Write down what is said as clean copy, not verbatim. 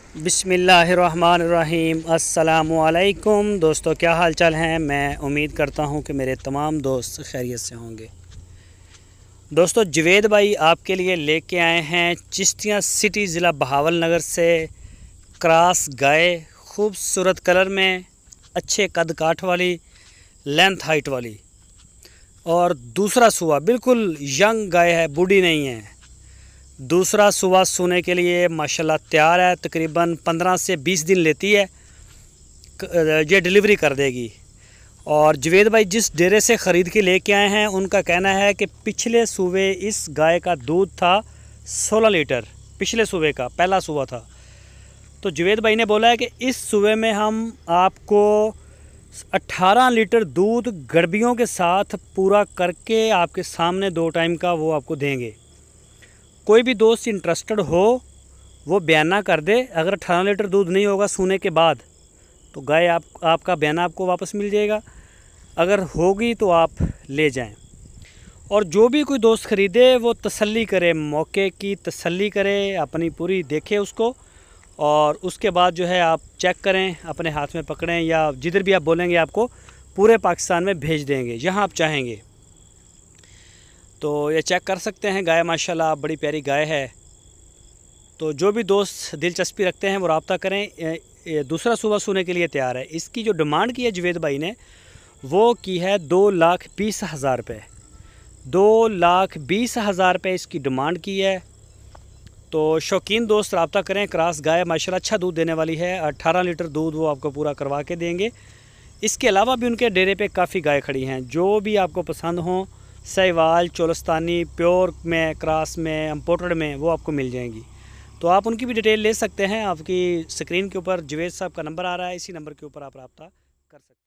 बिस्मिल्लाहिर्रहमानिर्रहीम। अस्सलामुअलैकुम दोस्तों, क्या हाल चाल हैं। मैं उम्मीद करता हूं कि मेरे तमाम दोस्त खैरियत से होंगे। दोस्तों, जवेद भाई आपके लिए लेके आए हैं चिश्तियाँ सिटी ज़िला बहावल नगर से क्रॉस गाय, खूबसूरत कलर में, अच्छे कद काठ वाली, लेंथ हाइट वाली, और दूसरा सुबह बिल्कुल यंग गाय है, बूढ़ी नहीं है। दूसरा सुबह सोने के लिए माशाल्लाह तैयार है। तकरीबन 15 से 20 दिन लेती है, ये डिलीवरी कर देगी। और जवेद भाई जिस डेरे से ख़रीद के लेके आए हैं, उनका कहना है कि पिछले सूबे इस गाय का दूध था 16 लीटर। पिछले सूबे का पहला सूबा था। तो जवेद भाई ने बोला है कि इस सूबे में हम आपको 18 लीटर दूध गड़बियों के साथ पूरा करके आपके सामने 2 टाइम का वो आपको देंगे। कोई भी दोस्त इंटरेस्टेड हो वो बयाना कर दे। अगर 18 लीटर दूध नहीं होगा सूने के बाद तो गाय आपका बयाना आपको वापस मिल जाएगा। अगर होगी तो आप ले जाएं। और जो भी कोई दोस्त ख़रीदे वो तसल्ली करे, मौके की तसल्ली करे, अपनी पूरी देखे उसको, और उसके बाद जो है आप चेक करें, अपने हाथ में पकड़ें, या जिधर भी आप बोलेंगे आपको पूरे पाकिस्तान में भेज देंगे जहां आप चाहेंगे। तो ये चेक कर सकते हैं। गाय माशाल्लाह बड़ी प्यारी गाय है। तो जो भी दोस्त दिलचस्पी रखते हैं वो रब्ता करें। ये दूसरा सूबा सूने के लिए तैयार है। इसकी जो डिमांड की है जवेद भाई ने, वो की है 2,20,000 रुपये। 2,20,000 रुपये इसकी डिमांड की है। तो शौकीन दोस्त रब्ता करें। क्रॉस गाय माशाल्लाह अच्छा दूध देने वाली है। 18 लीटर दूध वो आपको पूरा करवा के देंगे। इसके अलावा भी उनके डेरे पे काफ़ी गाय खड़ी हैं। जो भी आपको पसंद हों, सहवाल, चोलस्तानी, प्योर में, क्रॉस में, इम्पोर्टेड में, वो आपको मिल जाएंगी। तो आप उनकी भी डिटेल ले सकते हैं। आपकी स्क्रीन के ऊपर जवेद साहब का नंबर आ रहा है, इसी नंबर के ऊपर आप रब्ता कर सकते हैं।